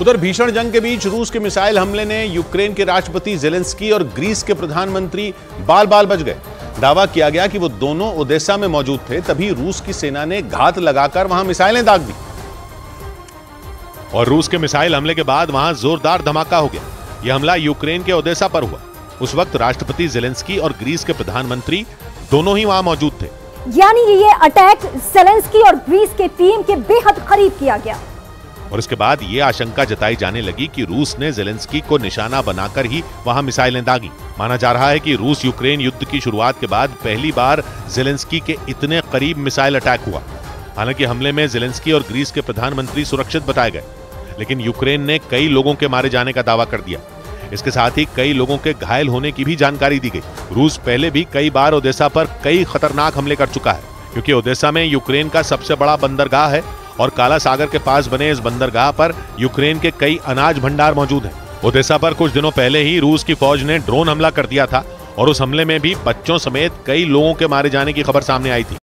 उधर भीषण जंग के बीच रूस के मिसाइल हमले ने यूक्रेन के राष्ट्रपति जेलेंस्की और ग्रीस के प्रधानमंत्री बाल बाल बच गए। दावा किया गया कि वो दोनों ओडेसा में मौजूद थे, तभी रूस की सेना ने घात लगाकर वहां मिसाइलें दाग दी और रूस के मिसाइल हमले के बाद वहां जोरदार धमाका हो गया। यह हमला यूक्रेन के ओडेसा पर हुआ। उस वक्त राष्ट्रपति जेलेंस्की और ग्रीस के प्रधानमंत्री दोनों ही वहां मौजूद थे। यानी ये अटैक जेलेंस्की और ग्रीस के टीम के बेहद करीब किया गया और इसके बाद ये आशंका जताई जाने लगी कि रूस ने जेलेंस्की को निशाना बनाकर ही वहां मिसाइलें दागी। माना जा रहा है कि रूस यूक्रेन युद्ध की शुरुआत के बाद पहली बार जेलेंस्की के इतने करीब मिसाइल अटैक हुआ। हालांकि हमले में जेलेंस्की और ग्रीस के प्रधानमंत्री सुरक्षित बताए गए, लेकिन यूक्रेन ने कई लोगों के मारे जाने का दावा कर दिया। इसके साथ ही कई लोगों के घायल होने की भी जानकारी दी गई। रूस पहले भी कई बार ओडेसा पर कई खतरनाक हमले कर चुका है, क्योंकि ओडेसा में यूक्रेन का सबसे बड़ा बंदरगाह है और काला सागर के पास बने इस बंदरगाह पर यूक्रेन के कई अनाज भंडार मौजूद हैं। ओडेसा पर कुछ दिनों पहले ही रूस की फौज ने ड्रोन हमला कर दिया था और उस हमले में भी बच्चों समेत कई लोगों के मारे जाने की खबर सामने आई थी।